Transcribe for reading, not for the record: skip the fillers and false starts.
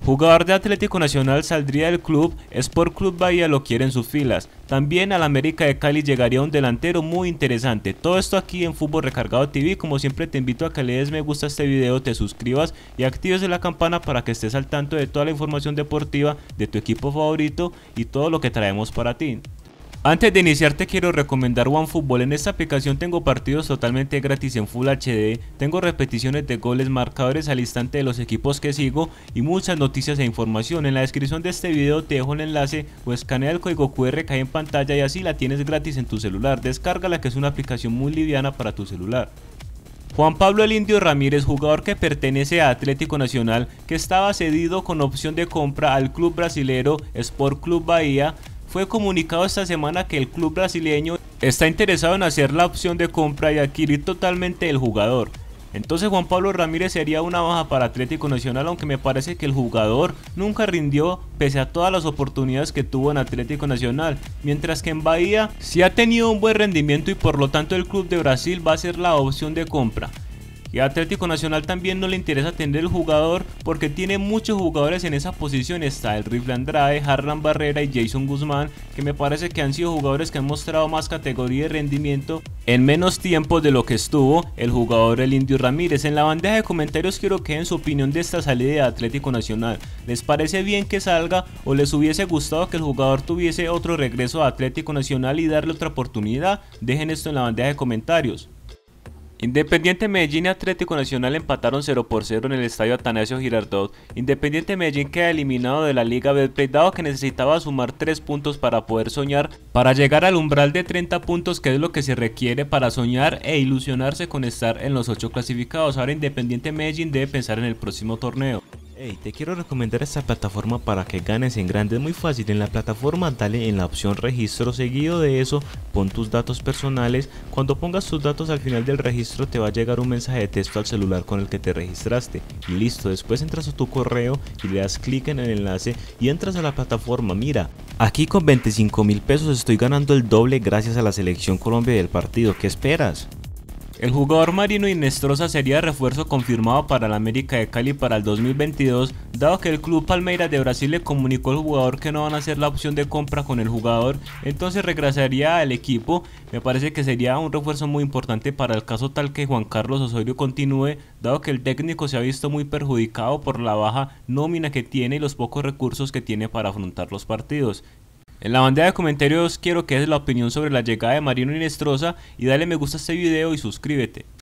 Jugador de Atlético Nacional saldría del club, Sport Club Bahía lo quiere en sus filas. También al América de Cali llegaría un delantero muy interesante. Todo esto aquí en Fútbol Recargado TV. Como siempre te invito a que le des me gusta a este video, te suscribas y actives la campana para que estés al tanto de toda la información deportiva de tu equipo favorito y todo lo que traemos para ti. Antes de iniciar te quiero recomendar OneFootball. En esta aplicación tengo partidos totalmente gratis en Full HD, tengo repeticiones de goles, marcadores al instante de los equipos que sigo y muchas noticias e información. En la descripción de este video te dejo el enlace o escanea el código QR que hay en pantalla y así la tienes gratis en tu celular. Descárgala, que es una aplicación muy liviana para tu celular. Juan Pablo El Indio Ramírez, jugador que pertenece a Atlético Nacional, que estaba cedido con opción de compra al club brasilero Sport Club Bahía, fue comunicado esta semana que el club brasileño está interesado en hacer la opción de compra y adquirir totalmente el jugador. Entonces Juan Pablo Ramírez sería una baja para Atlético Nacional, aunque me parece que el jugador nunca rindió pese a todas las oportunidades que tuvo en Atlético Nacional, mientras que en Bahía sí ha tenido un buen rendimiento y por lo tanto el club de Brasil va a ser la opción de compra. Y a Atlético Nacional también no le interesa tener el jugador porque tiene muchos jugadores en esa posición. Está el Rifle Andrade, Harlan Barrera y Jason Guzmán, que me parece que han sido jugadores que han mostrado más categoría y rendimiento en menos tiempo de lo que estuvo el jugador El Indio Ramírez. En la bandeja de comentarios quiero que den su opinión de esta salida de Atlético Nacional. ¿Les parece bien que salga o les hubiese gustado que el jugador tuviese otro regreso a Atlético Nacional y darle otra oportunidad? Dejen esto en la bandeja de comentarios. Independiente Medellín y Atlético Nacional empataron 0-0 en el estadio Atanasio Girardot. Independiente Medellín queda eliminado de la Liga Betplay dado que necesitaba sumar 3 puntos para poder soñar, para llegar al umbral de 30 puntos, que es lo que se requiere para soñar e ilusionarse con estar en los 8 clasificados. Ahora Independiente Medellín debe pensar en el próximo torneo. Hey, te quiero recomendar esta plataforma para que ganes en grande. Es muy fácil. En la plataforma dale en la opción registro, seguido de eso pon tus datos personales. Cuando pongas tus datos al final del registro te va a llegar un mensaje de texto al celular con el que te registraste y listo. Después entras a tu correo y le das clic en el enlace y entras a la plataforma. Mira, aquí con 25.000 pesos estoy ganando el doble gracias a la selección Colombia del partido. ¿Qué esperas? El jugador Marino Inestrosa sería refuerzo confirmado para el América de Cali para el 2022, dado que el club Palmeiras de Brasil le comunicó al jugador que no van a hacer la opción de compra con el jugador, entonces regresaría al equipo. Me parece que sería un refuerzo muy importante para el caso tal que Juan Carlos Osorio continúe, dado que el técnico se ha visto muy perjudicado por la baja nómina que tiene y los pocos recursos que tiene para afrontar los partidos. En la bandeja de comentarios quiero que des la opinión sobre la llegada de Marino Inestrosa y dale me gusta a este video y suscríbete.